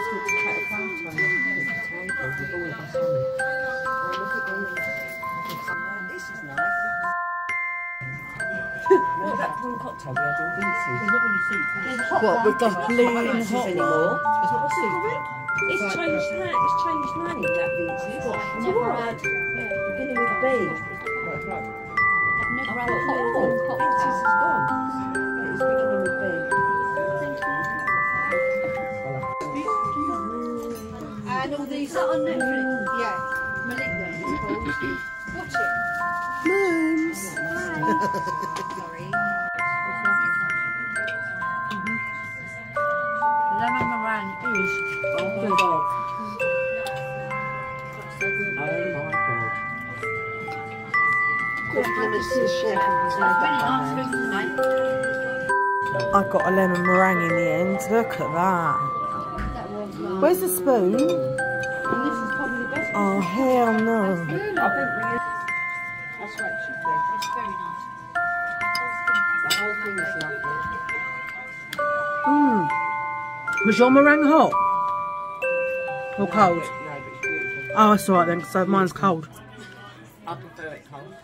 good to take a photo of the table with all of us on it. Oh, look at all these. This is nice. Remember that prawn cocktail we had in Vince's? What, with the bleeding hot anymore? It's changed name. It's changed name, that Vince's. Never had. Beginning with B. I've never had a prawn cocktail. Vince's is gone. It's beginning with B. And all these are on Netflix. Yeah. Malignant. Watch it. Mums. Sorry. Lemon meringue is Oh my god. Oh my god. compliments to the chef. Really nice food tonight. I got a lemon meringue in the end. Look at that. Where's the spoon? And this is probably the best. Oh, hell no. I think we use. That's what it should be. It's very nice. The whole thing is lovely. Was your meringue hot? Or cold? No, but it's beautiful. Oh, that's alright then, so mine's cold. I prefer it cold.